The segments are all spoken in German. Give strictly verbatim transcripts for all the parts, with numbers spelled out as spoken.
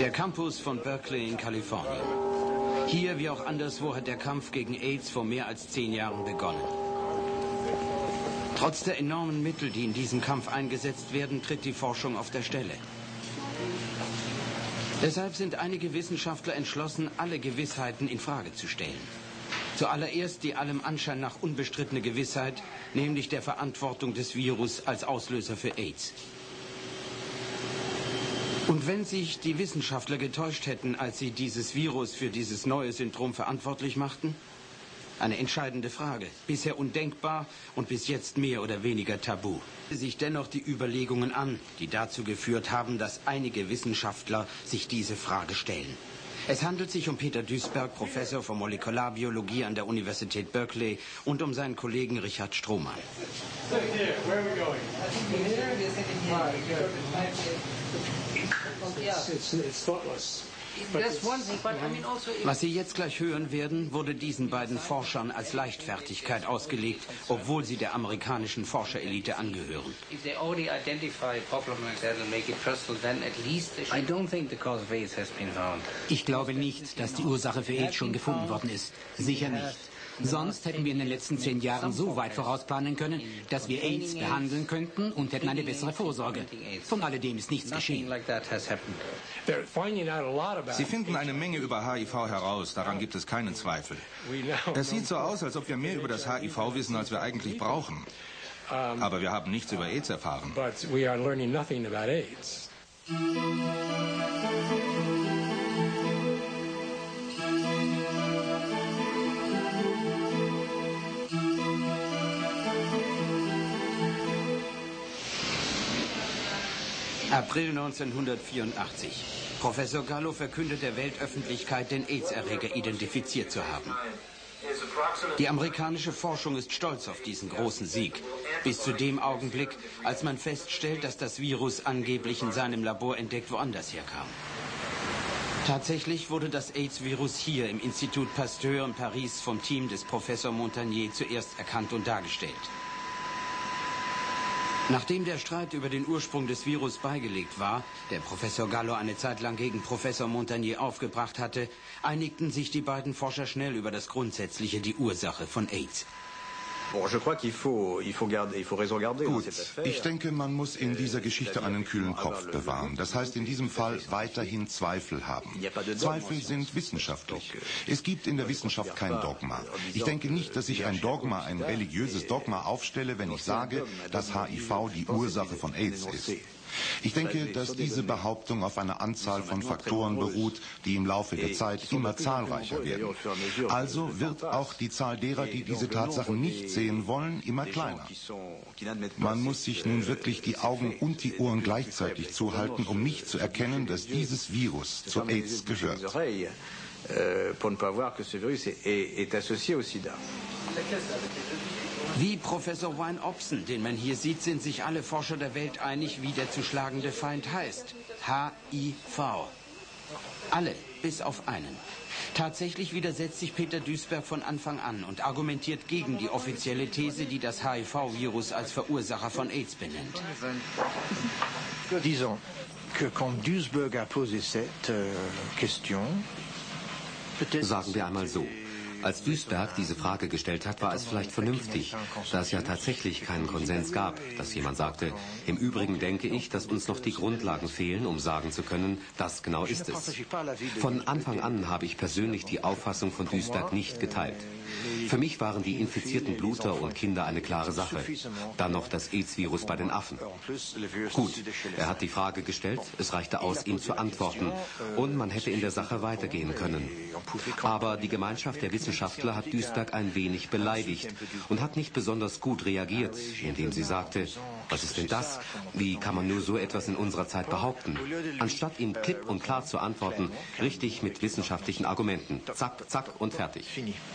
Der Campus von Berkeley in Kalifornien. Hier wie auch anderswo hat der Kampf gegen AIDS vor mehr als zehn Jahren begonnen. Trotz der enormen Mittel, die in diesem Kampf eingesetzt werden, tritt die Forschung auf der Stelle. Deshalb sind einige Wissenschaftler entschlossen, alle Gewissheiten in Frage zu stellen. Zuallererst die allem Anschein nach unbestrittene Gewissheit, nämlich der Verantwortung des Virus als Auslöser für AIDS. Und wenn sich die Wissenschaftler getäuscht hätten, als sie dieses Virus für dieses neue Syndrom verantwortlich machten? Eine entscheidende Frage, bisher undenkbar und bis jetzt mehr oder weniger tabu. Sich dennoch die Überlegungen an, die dazu geführt haben, dass einige Wissenschaftler sich diese Frage stellen. Es handelt sich um Peter Duesberg, Professor für Molekularbiologie an der Universität Berkeley, und um seinen Kollegen Richard Strohmann. Was Sie jetzt gleich hören werden, wurde diesen beiden Forschern als Leichtfertigkeit ausgelegt, obwohl sie der amerikanischen Forscherelite angehören. Ich glaube nicht, dass die Ursache für AIDS schon gefunden worden ist. Sicher nicht. Sonst hätten wir in den letzten zehn Jahren so weit vorausplanen können, dass wir AIDS behandeln könnten und hätten eine bessere Vorsorge. Von alledem ist nichts geschehen. Sie finden eine Menge über H I V heraus, daran gibt es keinen Zweifel. Es sieht so aus, als ob wir mehr über das H I V wissen, als wir eigentlich brauchen. Aber wir haben nichts über AIDS erfahren. April neunzehnhundertvierundachtzig. Professor Gallo verkündet der Weltöffentlichkeit, den AIDS-Erreger identifiziert zu haben. Die amerikanische Forschung ist stolz auf diesen großen Sieg. Bis zu dem Augenblick, als man feststellt, dass das Virus angeblich in seinem Labor entdeckt woanders herkam. Tatsächlich wurde das AIDS-Virus hier im Institut Pasteur in Paris vom Team des Professor Montagnier zuerst erkannt und dargestellt. Nachdem der Streit über den Ursprung des Virus beigelegt war, der Professor Gallo eine Zeit lang gegen Professor Montagnier aufgebracht hatte, einigten sich die beiden Forscher schnell über das Grundsätzliche, die Ursache von AIDS. Gut, ich denke, man muss in dieser Geschichte einen kühlen Kopf bewahren. Das heißt in diesem Fall weiterhin Zweifel haben. Zweifel sind wissenschaftlich. Es gibt in der Wissenschaft kein Dogma. Ich denke nicht, dass ich ein Dogma, ein religiöses Dogma aufstelle, wenn ich sage, dass H I V die Ursache von AIDS ist. Ich denke, dass diese Behauptung auf einer Anzahl von Faktoren beruht, die im Laufe der Zeit immer zahlreicher werden. Also wird auch die Zahl derer, die diese Tatsachen nicht sehen wollen, immer kleiner. Man muss sich nun wirklich die Augen und die Ohren gleichzeitig zuhalten, um nicht zu erkennen, dass dieses Virus zu AIDS gehört. Wie Professor Wayne Opson, den man hier sieht, sind sich alle Forscher der Welt einig, wie der zu schlagende Feind heißt. H I V. Alle, bis auf einen. Tatsächlich widersetzt sich Peter Duesberg von Anfang an und argumentiert gegen die offizielle These, die das H I V-Virus als Verursacher von AIDS benennt. Disons que quand Duesberg a posé cette question, sagen wir einmal so. Als Duesberg diese Frage gestellt hat, war es vielleicht vernünftig, da es ja tatsächlich keinen Konsens gab, dass jemand sagte, im Übrigen denke ich, dass uns noch die Grundlagen fehlen, um sagen zu können, das genau ist es. Von Anfang an habe ich persönlich die Auffassung von Duesberg nicht geteilt. Für mich waren die infizierten Bluter und Kinder eine klare Sache. Dann noch das AIDS-Virus bei den Affen. Gut, er hat die Frage gestellt, es reichte aus, ihm zu antworten, und man hätte in der Sache weitergehen können. Aber die Gemeinschaft der Wissenschaftler hat Duesberg ein wenig beleidigt und hat nicht besonders gut reagiert, indem sie sagte, was ist denn das? Wie kann man nur so etwas in unserer Zeit behaupten? Anstatt ihm klipp und klar zu antworten, richtig mit wissenschaftlichen Argumenten. Zack, zack und fertig.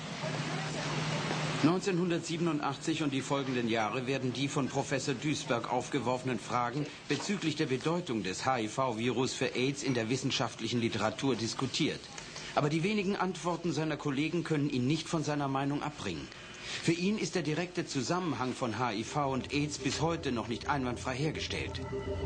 neunzehnhundertsiebenundachtzig und die folgenden Jahre werden die von Professor Duesberg aufgeworfenen Fragen bezüglich der Bedeutung des H I V-Virus für AIDS in der wissenschaftlichen Literatur diskutiert. Aber die wenigen Antworten seiner Kollegen können ihn nicht von seiner Meinung abbringen. Für ihn ist der direkte Zusammenhang von H I V und AIDS bis heute noch nicht einwandfrei hergestellt.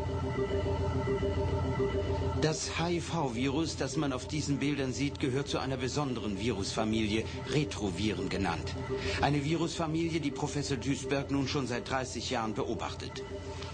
Das H I V-Virus, das man auf diesen Bildern sieht, gehört zu einer besonderen Virusfamilie, Retroviren genannt. Eine Virusfamilie, die Professor Duisberg nun schon seit dreißig Jahren beobachtet.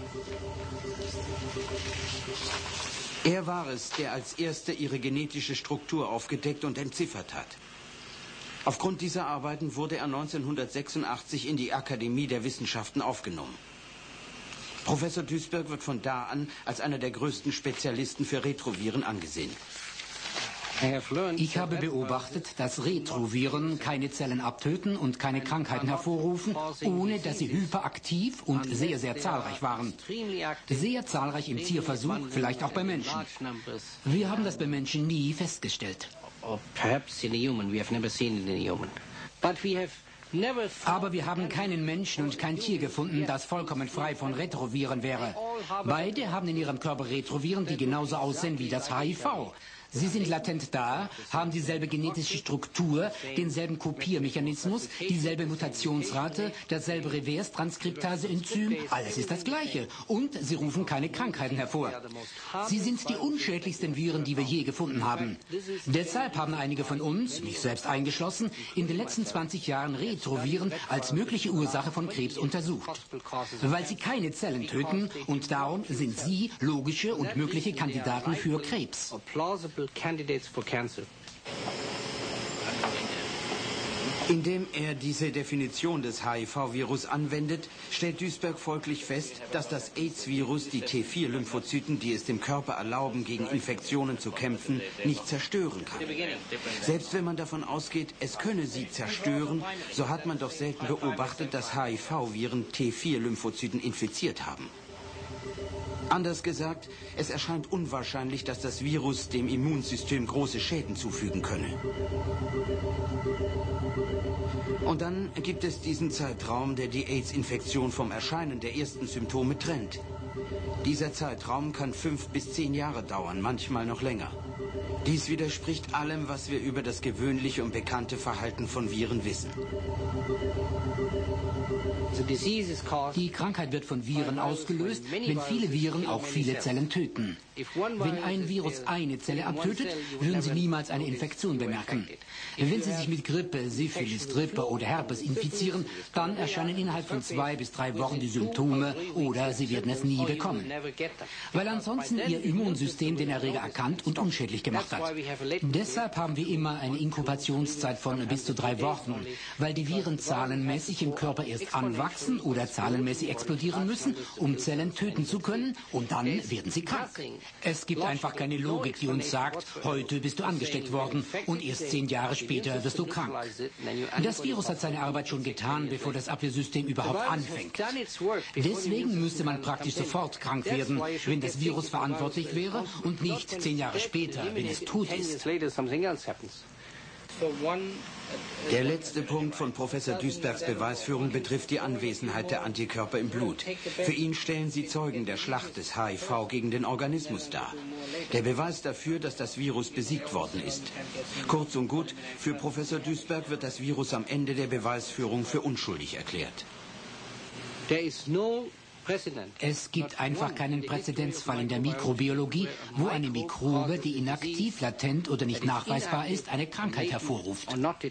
Er war es, der als Erster ihre genetische Struktur aufgedeckt und entziffert hat. Aufgrund dieser Arbeiten wurde er neunzehnhundertsechsundachtzig in die Akademie der Wissenschaften aufgenommen. Professor Duisberg wird von da an als einer der größten Spezialisten für Retroviren angesehen. Ich habe beobachtet, dass Retroviren keine Zellen abtöten und keine Krankheiten hervorrufen, ohne dass sie hyperaktiv und sehr, sehr zahlreich waren. Sehr zahlreich im Tierversuch, vielleicht auch bei Menschen. Wir haben das bei Menschen nie festgestellt. Aber wir haben keinen Menschen und kein Tier gefunden, das vollkommen frei von Retroviren wäre. Beide haben in ihrem Körper Retroviren, die genauso aussehen wie das H I V. Sie sind latent da, haben dieselbe genetische Struktur, denselben Kopiermechanismus, dieselbe Mutationsrate, dasselbe Reverse-Transkriptase-Enzym, alles ist das Gleiche. Und sie rufen keine Krankheiten hervor. Sie sind die unschädlichsten Viren, die wir je gefunden haben. Deshalb haben einige von uns, mich selbst eingeschlossen, in den letzten zwanzig Jahren Retroviren als mögliche Ursache von Krebs untersucht. Weil sie keine Zellen töten und darum sind sie logische und mögliche Kandidaten für Krebs. Candidates for cancer. Indem er diese Definition des H I V-Virus anwendet, stellt Duisberg folglich fest, dass das AIDS-Virus die T vier Lymphozyten, die es dem Körper erlauben, gegen Infektionen zu kämpfen, nicht zerstören kann. Selbst wenn man davon ausgeht, es könne sie zerstören, so hat man doch selten beobachtet, dass H I V-Viren T vier Lymphozyten infiziert haben. Anders gesagt, es erscheint unwahrscheinlich, dass das Virus dem Immunsystem große Schäden zufügen könne. Und dann gibt es diesen Zeitraum, der die AIDS-Infektion vom Erscheinen der ersten Symptome trennt. Dieser Zeitraum kann fünf bis zehn Jahre dauern, manchmal noch länger. Dies widerspricht allem, was wir über das gewöhnliche und bekannte Verhalten von Viren wissen. Die Krankheit wird von Viren ausgelöst, wenn viele Viren auch viele Zellen töten. Wenn ein Virus eine Zelle abtötet, würden Sie niemals eine Infektion bemerken. Wenn Sie sich mit Grippe, Syphilis, Grippe oder Herpes infizieren, dann erscheinen innerhalb von zwei bis drei Wochen die Symptome oder Sie werden es nie bekommen. Weil ansonsten Ihr Immunsystem den Erreger erkannt und unschädlich gemacht hat. Deshalb haben wir immer eine Inkubationszeit von bis zu drei Wochen, weil die Viren zahlenmäßig im Körper erst anwachsen oder zahlenmäßig explodieren müssen, um Zellen töten zu können, und dann werden sie krank. Es gibt einfach keine Logik, die uns sagt, heute bist du angesteckt worden und erst zehn Jahre später wirst du krank. Das Virus hat seine Arbeit schon getan, bevor das Abwehrsystem überhaupt anfängt. Deswegen müsste man praktisch sofort krank werden, wenn das Virus verantwortlich wäre, und nicht zehn Jahre später, wenn es tot ist. Der letzte Punkt von Professor Duisbergs Beweisführung betrifft die Anwesenheit der Antikörper im Blut. Für ihn stellen sie Zeugen der Schlacht des H I V gegen den Organismus dar. Der Beweis dafür, dass das Virus besiegt worden ist. Kurz und gut, für Professor Duisberg wird das Virus am Ende der Beweisführung für unschuldig erklärt. Es gibt einfach keinen Präzedenzfall in der Mikrobiologie, wo eine Mikrobe, die inaktiv, latent oder nicht nachweisbar ist, eine Krankheit hervorruft.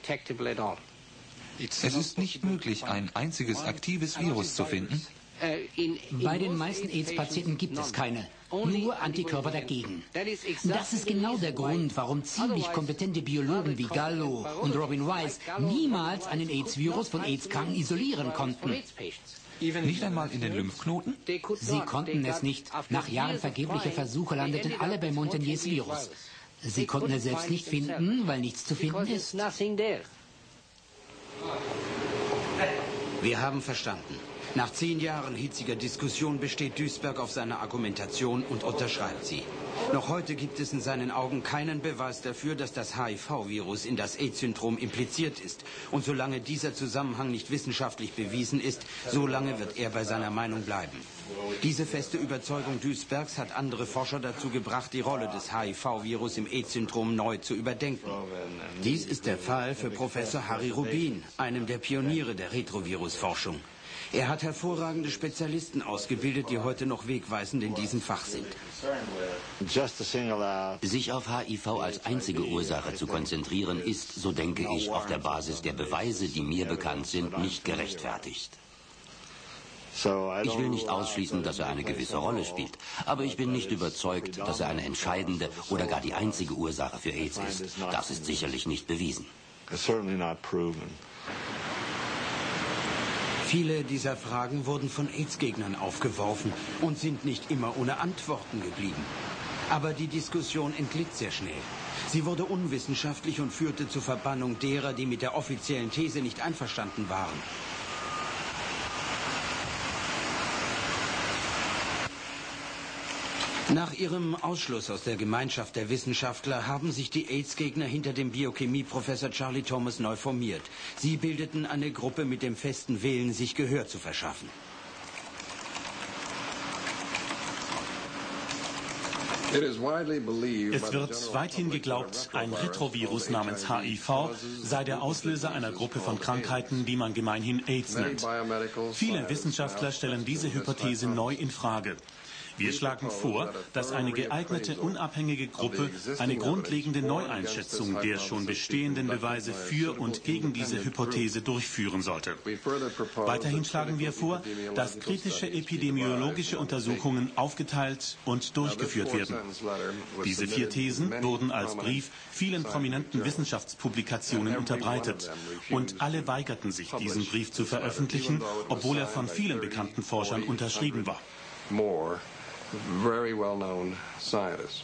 Es ist nicht möglich, ein einziges aktives Virus zu finden. Bei den meisten AIDS-Patienten gibt es keine, nur Antikörper dagegen. Das ist genau der Grund, warum ziemlich kompetente Biologen wie Gallo und Robin Weiss niemals einen AIDS-Virus von AIDS-Kranken isolieren konnten. Nicht einmal in den Lymphknoten? Sie konnten es nicht. Nach Jahren vergeblicher Versuche landeten alle bei Montagniers Virus. Sie konnten es selbst nicht finden, weil nichts zu finden ist. Wir haben verstanden. Nach zehn Jahren hitziger Diskussion besteht Duisberg auf seiner Argumentation und unterschreibt sie. Noch heute gibt es in seinen Augen keinen Beweis dafür, dass das H I V-Virus in das AIDS-Syndrom impliziert ist. Und solange dieser Zusammenhang nicht wissenschaftlich bewiesen ist, solange wird er bei seiner Meinung bleiben. Diese feste Überzeugung Duisbergs hat andere Forscher dazu gebracht, die Rolle des H I V-Virus im AIDS-Syndrom neu zu überdenken. Dies ist der Fall für Professor Harry Rubin, einem der Pioniere der Retrovirus-Forschung. Er hat hervorragende Spezialisten ausgebildet, die heute noch wegweisend in diesem Fach sind. Sich auf H I V als einzige Ursache zu konzentrieren, ist, so denke ich, auf der Basis der Beweise, die mir bekannt sind, nicht gerechtfertigt. Ich will nicht ausschließen, dass er eine gewisse Rolle spielt, aber ich bin nicht überzeugt, dass er eine entscheidende oder gar die einzige Ursache für AIDS ist. Das ist sicherlich nicht bewiesen. Viele dieser Fragen wurden von AIDS-Gegnern aufgeworfen und sind nicht immer ohne Antworten geblieben. Aber die Diskussion entglitt sehr schnell. Sie wurde unwissenschaftlich und führte zur Verbannung derer, die mit der offiziellen These nicht einverstanden waren. Nach ihrem Ausschluss aus der Gemeinschaft der Wissenschaftler haben sich die AIDS-Gegner hinter dem Biochemie-Professor Charlie Thomas neu formiert. Sie bildeten eine Gruppe mit dem festen Willen, sich Gehör zu verschaffen. Es wird weithin geglaubt, ein Retrovirus namens H I V sei der Auslöser einer Gruppe von Krankheiten, die man gemeinhin AIDS nennt. Viele Wissenschaftler stellen diese Hypothese neu in Frage. Wir schlagen vor, dass eine geeignete, unabhängige Gruppe eine grundlegende Neueinschätzung der schon bestehenden Beweise für und gegen diese Hypothese durchführen sollte. Weiterhin schlagen wir vor, dass kritische epidemiologische Untersuchungen aufgeteilt und durchgeführt werden. Diese vier Thesen wurden als Brief vielen prominenten Wissenschaftspublikationen unterbreitet. Und alle weigerten sich, diesen Brief zu veröffentlichen, obwohl er von vielen bekannten Forschern unterschrieben war. Very well-known scientists.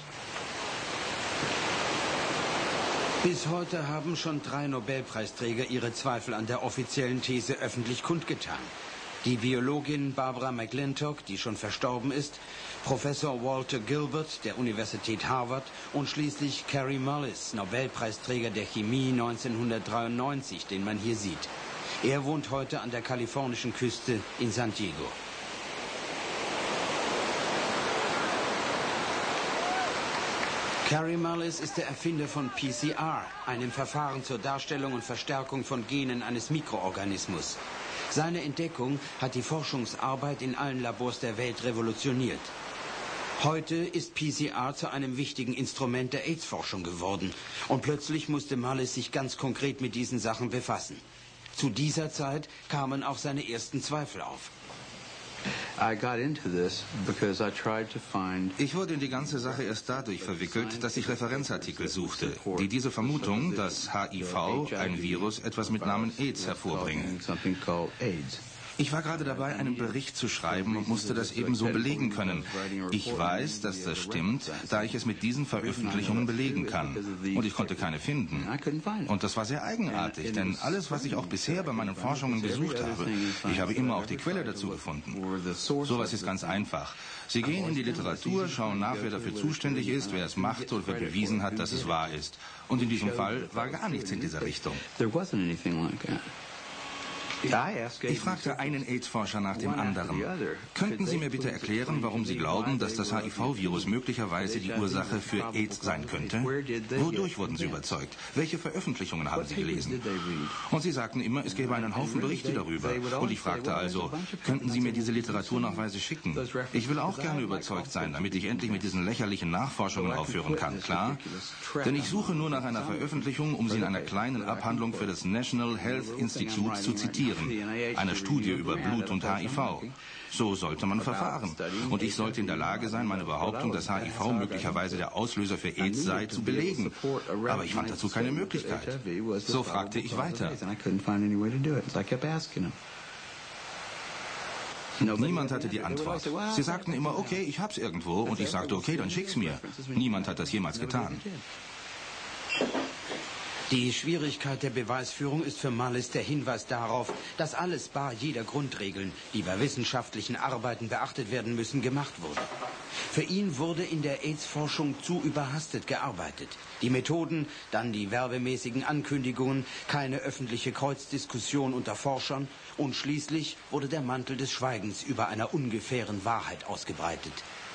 Bis heute haben schon drei Nobelpreisträger ihre Zweifel an der offiziellen These öffentlich kundgetan. Die Biologin Barbara McClintock, die schon verstorben ist, Professor Walter Gilbert der Universität Harvard und schließlich Kary Mullis, Nobelpreisträger der Chemie neunzehnhundertdreiundneunzig, den man hier sieht. Er wohnt heute an der kalifornischen Küste in San Diego. Kary Mullis ist der Erfinder von P C R, einem Verfahren zur Darstellung und Verstärkung von Genen eines Mikroorganismus. Seine Entdeckung hat die Forschungsarbeit in allen Labors der Welt revolutioniert. Heute ist P C R zu einem wichtigen Instrument der AIDS-Forschung geworden. Und plötzlich musste Mullis sich ganz konkret mit diesen Sachen befassen. Zu dieser Zeit kamen auch seine ersten Zweifel auf. Ich wurde in die ganze Sache erst dadurch verwickelt, dass ich Referenzartikel suchte, die diese Vermutung, dass H I V, ein Virus, etwas mit Namen AIDS hervorbringe. Ich war gerade dabei, einen Bericht zu schreiben und musste das ebenso belegen können. Ich weiß, dass das stimmt, da ich es mit diesen Veröffentlichungen belegen kann. Und ich konnte keine finden. Und das war sehr eigenartig, denn alles, was ich auch bisher bei meinen Forschungen gesucht habe, ich habe immer auch die Quelle dazu gefunden. Sowas ist ganz einfach. Sie gehen in die Literatur, schauen nach, wer dafür zuständig ist, wer es macht oder wer bewiesen hat, dass es wahr ist. Und in diesem Fall war gar nichts in dieser Richtung. Ich fragte einen AIDS-Forscher nach dem anderen. Könnten Sie mir bitte erklären, warum Sie glauben, dass das H I V-Virus möglicherweise die Ursache für AIDS sein könnte? Wodurch wurden Sie überzeugt? Welche Veröffentlichungen haben Sie gelesen? Und Sie sagten immer, es gäbe einen Haufen Berichte darüber. Und ich fragte also, könnten Sie mir diese Literaturnachweise schicken? Ich will auch gerne überzeugt sein, damit ich endlich mit diesen lächerlichen Nachforschungen aufhören kann, klar? Denn ich suche nur nach einer Veröffentlichung, um sie in einer kleinen Abhandlung für das National Health Institute zu zitieren. Eine Studie über Blut und H I V. So sollte man verfahren. Und ich sollte in der Lage sein, meine Behauptung, dass H I V möglicherweise der Auslöser für AIDS sei, zu belegen. Aber ich fand dazu keine Möglichkeit. So fragte ich weiter. Niemand hatte die Antwort. Sie sagten immer, okay, ich hab's irgendwo. Und ich sagte, okay, dann schick's mir. Niemand hat das jemals getan. Die Schwierigkeit der Beweisführung ist für Mullis der Hinweis darauf, dass alles bar jeder Grundregeln, die bei wissenschaftlichen Arbeiten beachtet werden müssen, gemacht wurde. Für ihn wurde in der AIDS-Forschung zu überhastet gearbeitet. Die Methoden, dann die werbemäßigen Ankündigungen, keine öffentliche Kreuzdiskussion unter Forschern und schließlich wurde der Mantel des Schweigens über einer ungefähren Wahrheit ausgebreitet.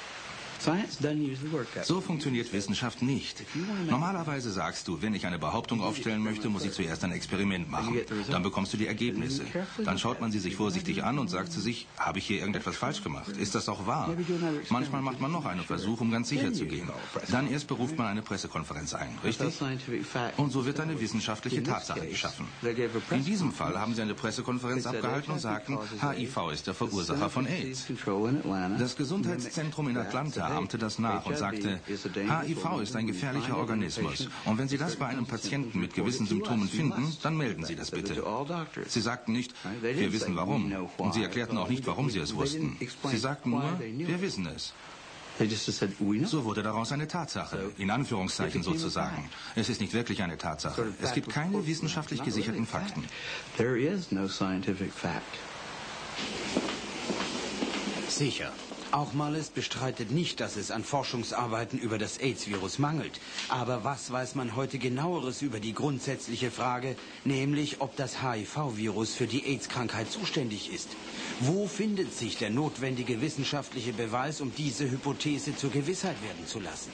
So funktioniert Wissenschaft nicht. Normalerweise sagst du, wenn ich eine Behauptung aufstellen möchte, muss ich zuerst ein Experiment machen. Dann bekommst du die Ergebnisse. Dann schaut man sie sich vorsichtig an und sagt zu sich, habe ich hier irgendetwas falsch gemacht? Ist das auch wahr? Manchmal macht man noch einen Versuch, um ganz sicher zu gehen. Dann erst beruft man eine Pressekonferenz ein, richtig? Und so wird eine wissenschaftliche Tatsache geschaffen. In diesem Fall haben sie eine Pressekonferenz abgehalten und sagten, H I V ist der Verursacher von AIDS. Das Gesundheitszentrum in Atlanta ahmte das nach und sagte, H I V ist ein gefährlicher Organismus. Und wenn Sie das bei einem Patienten mit gewissen Symptomen finden, dann melden Sie das bitte. Sie sagten nicht, wir wissen warum. Und sie erklärten auch nicht, warum sie es wussten. Sie sagten nur, wir wissen es. So wurde daraus eine Tatsache, in Anführungszeichen sozusagen. Es ist nicht wirklich eine Tatsache. Es gibt keine wissenschaftlich gesicherten Fakten. Sicher. Auch Mullis bestreitet nicht, dass es an Forschungsarbeiten über das AIDS-Virus mangelt. Aber was weiß man heute genaueres über die grundsätzliche Frage, nämlich ob das H I V-Virus für die AIDS-Krankheit zuständig ist? Wo findet sich der notwendige wissenschaftliche Beweis, um diese Hypothese zur Gewissheit werden zu lassen?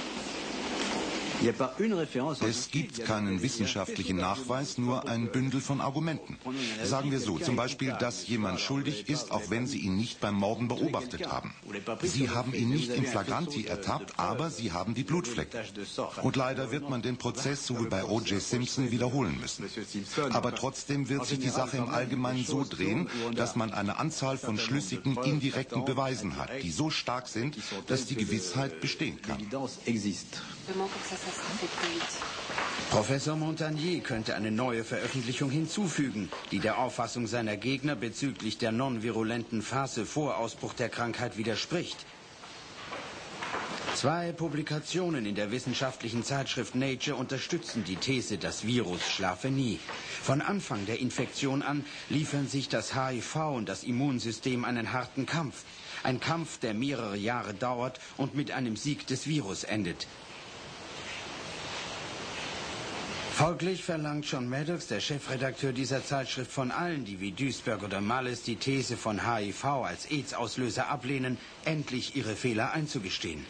Es gibt keinen wissenschaftlichen Nachweis, nur ein Bündel von Argumenten. Sagen wir so, zum Beispiel, dass jemand schuldig ist, auch wenn Sie ihn nicht beim Morden beobachtet haben. Sie haben ihn nicht in Flagranti ertappt, aber Sie haben die Blutflecke. Und leider wird man den Prozess, so wie bei O J Simpson, wiederholen müssen. Aber trotzdem wird sich die Sache im Allgemeinen so drehen, dass man eine Anzahl von schlüssigen, indirekten Beweisen hat, die so stark sind, dass die Gewissheit bestehen kann. Professor Montagnier könnte eine neue Veröffentlichung hinzufügen, die der Auffassung seiner Gegner bezüglich der non-virulenten Phase vor Ausbruch der Krankheit widerspricht. Zwei Publikationen in der wissenschaftlichen Zeitschrift Nature unterstützen die These, das Virus schlafe nie. Von Anfang der Infektion an liefern sich das H I V und das Immunsystem einen harten Kampf. Ein Kampf, der mehrere Jahre dauert und mit einem Sieg des Virus endet. Folglich verlangt John Maddox, der Chefredakteur dieser Zeitschrift, von allen, die wie Duisberg oder Mullis die These von H I V als AIDS-Auslöser ablehnen, endlich ihre Fehler einzugestehen.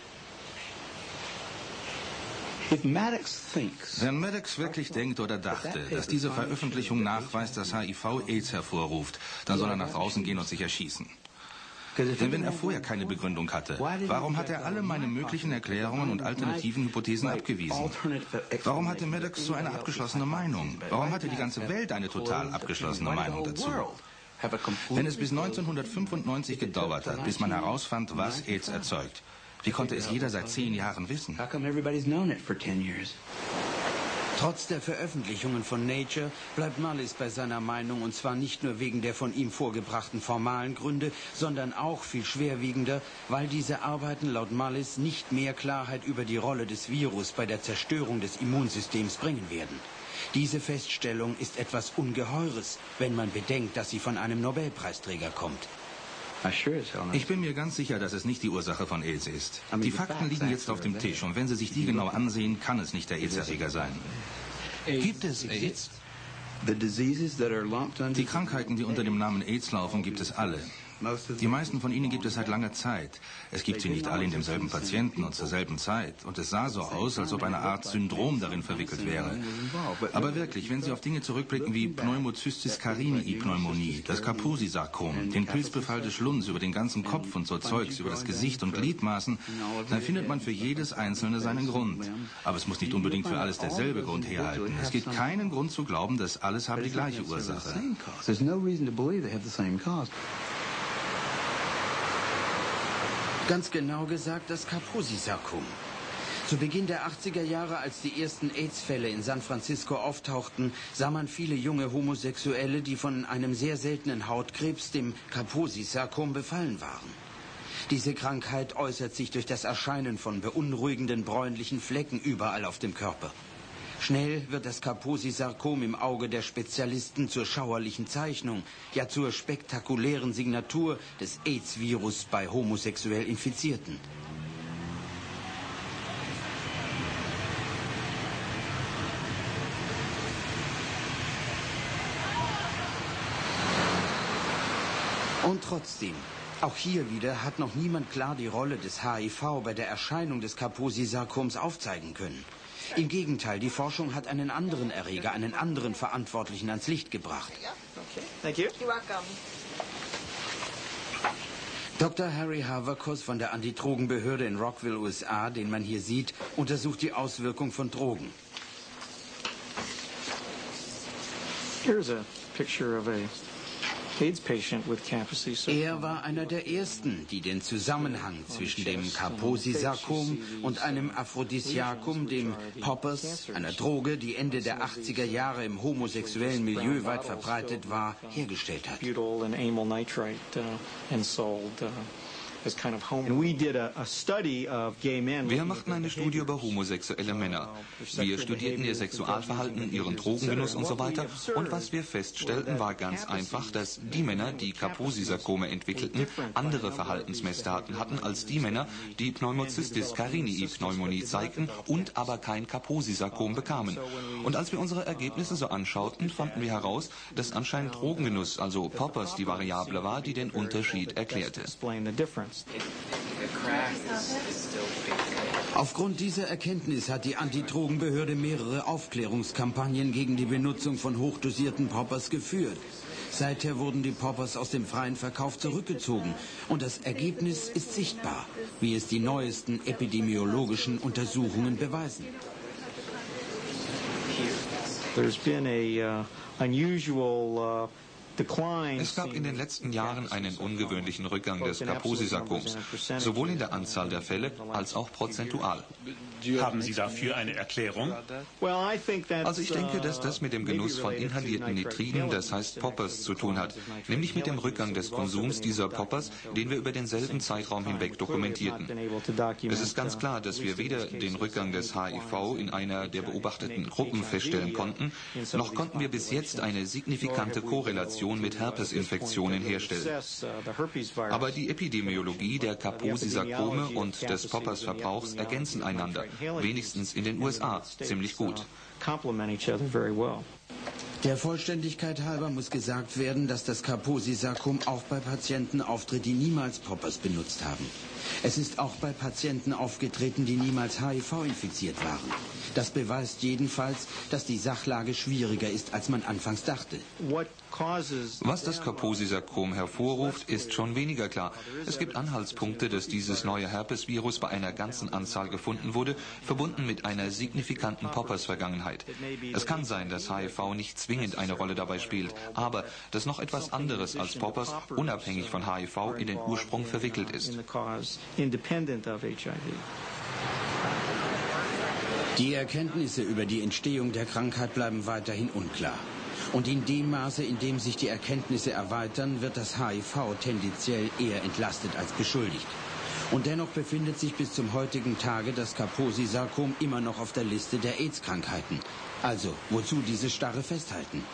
Wenn Maddox wirklich denkt oder dachte, dass diese Veröffentlichung nachweist, dass H I V AIDS hervorruft, dann soll er nach draußen gehen und sich erschießen. Denn wenn er vorher keine Begründung hatte, warum hat er alle meine möglichen Erklärungen und alternativen Hypothesen abgewiesen? Warum hatte Maddox so eine abgeschlossene Meinung? Warum hatte die ganze Welt eine total abgeschlossene Meinung dazu? Wenn es bis neunzehnhundertfünfundneunzig gedauert hat, bis man herausfand, was AIDS erzeugt, wie konnte es jeder seit zehn Jahren wissen? Trotz der Veröffentlichungen von Nature bleibt Mullis bei seiner Meinung, und zwar nicht nur wegen der von ihm vorgebrachten formalen Gründe, sondern auch viel schwerwiegender, weil diese Arbeiten laut Mullis nicht mehr Klarheit über die Rolle des Virus bei der Zerstörung des Immunsystems bringen werden. Diese Feststellung ist etwas Ungeheures, wenn man bedenkt, dass sie von einem Nobelpreisträger kommt. Ich bin mir ganz sicher, dass es nicht die Ursache von AIDS ist. Die Fakten liegen jetzt auf dem Tisch und wenn Sie sich die genau ansehen, kann es nicht der AIDS-Erreger sein. Gibt es AIDS? Die Krankheiten, die unter dem Namen AIDS laufen, gibt es alle. Die meisten von ihnen gibt es seit langer Zeit. Es gibt sie nicht alle in demselben Patienten und zur selben Zeit. Und es sah so aus, als ob eine Art Syndrom darin verwickelt wäre. Aber wirklich, wenn Sie auf Dinge zurückblicken wie Pneumocystis carinii-Pneumonie, das Kaposi-Sarkom, den Pilzbefall des Schlunds über den ganzen Kopf und so Zeugs, über das Gesicht und Gliedmaßen, dann findet man für jedes Einzelne seinen Grund. Aber es muss nicht unbedingt für alles derselbe Grund herhalten. Es gibt keinen Grund zu glauben, dass alles habe die gleiche Ursache. Ganz genau gesagt das Kaposi-Sarkom. Zu Beginn der achtziger Jahre, als die ersten AIDS-Fälle in San Francisco auftauchten, sah man viele junge Homosexuelle, die von einem sehr seltenen Hautkrebs, dem Kaposi-Sarkom, befallen waren. Diese Krankheit äußert sich durch das Erscheinen von beunruhigenden bräunlichen Flecken überall auf dem Körper. Schnell wird das Kaposi-Sarkom im Auge der Spezialisten zur schauerlichen Zeichnung, ja zur spektakulären Signatur des AIDS-Virus bei homosexuell Infizierten. Und trotzdem, auch hier wieder hat noch niemand klar die Rolle des H I V bei der Erscheinung des Kaposi-Sarkoms aufzeigen können. Im Gegenteil, die Forschung hat einen anderen Erreger, einen anderen Verantwortlichen ans Licht gebracht. Doktor Harry Haverkus von der Antidrogenbehörde in Rockville, U S A, den man hier sieht, untersucht die Auswirkung von Drogen. Here's a picture of a Er war einer der ersten, die den Zusammenhang zwischen dem Kaposi-Sarkom und einem Aphrodisiakum, dem Poppers, einer Droge, die Ende der achtziger Jahre im homosexuellen Milieu weit verbreitet war, hergestellt hat. Wir machten eine Studie über homosexuelle Männer. Wir studierten ihr Sexualverhalten, ihren Drogengenuss und so weiter. Und was wir feststellten, war ganz einfach, dass die Männer, die Kaposi-Sarkome entwickelten, andere Verhaltensmessdaten hatten als die Männer, die Pneumocystis carinii Pneumonie zeigten und aber kein Kaposi-Sarkom bekamen. Und als wir unsere Ergebnisse so anschauten, fanden wir heraus, dass anscheinend Drogengenuss, also Poppers, die Variable war, die den Unterschied erklärte. Aufgrund dieser Erkenntnis hat die Antidrogenbehörde mehrere Aufklärungskampagnen gegen die Benutzung von hochdosierten Poppers geführt. Seither wurden die Poppers aus dem freien Verkauf zurückgezogen und das Ergebnis ist sichtbar, wie es die neuesten epidemiologischen Untersuchungen beweisen. There's been a uh, unusual uh Es gab in den letzten Jahren einen ungewöhnlichen Rückgang des Kaposi-Sarkoms, sowohl in der Anzahl der Fälle als auch prozentual. Haben Sie dafür eine Erklärung? Also ich denke, dass das mit dem Genuss von inhalierten Nitriden, das heißt Poppers, zu tun hat, nämlich mit dem Rückgang des Konsums dieser Poppers, den wir über denselben Zeitraum hinweg dokumentierten. Es ist ganz klar, dass wir weder den Rückgang des H I V in einer der beobachteten Gruppen feststellen konnten, noch konnten wir bis jetzt eine signifikante Korrelation mit Herpesinfektionen herstellen. Aber die Epidemiologie der Kaposi-Sarkome und des Poppers-Verbrauchs ergänzen einander, wenigstens in den U S A, ziemlich gut. Der Vollständigkeit halber muss gesagt werden, dass das Kaposi-Sarkom auch bei Patienten auftritt, die niemals Poppers benutzt haben. Es ist auch bei Patienten aufgetreten, die niemals H I V infiziert waren. Das beweist jedenfalls, dass die Sachlage schwieriger ist, als man anfangs dachte. Was das Kaposi-Sarkom hervorruft, ist schon weniger klar. Es gibt Anhaltspunkte, dass dieses neue Herpesvirus bei einer ganzen Anzahl gefunden wurde, verbunden mit einer signifikanten Poppers-Vergangenheit. Es kann sein, dass H I V nicht zwingend eine Rolle dabei spielt, aber dass noch etwas anderes als Poppers, unabhängig von H I V, in den Ursprung verwickelt ist. Die Erkenntnisse über die Entstehung der Krankheit bleiben weiterhin unklar. Und in dem Maße, in dem sich die Erkenntnisse erweitern, wird das H I V tendenziell eher entlastet als beschuldigt. Und dennoch befindet sich bis zum heutigen Tage das Kaposi-Sarkom immer noch auf der Liste der AIDS-Krankheiten. Also, wozu dieses starre Festhalten?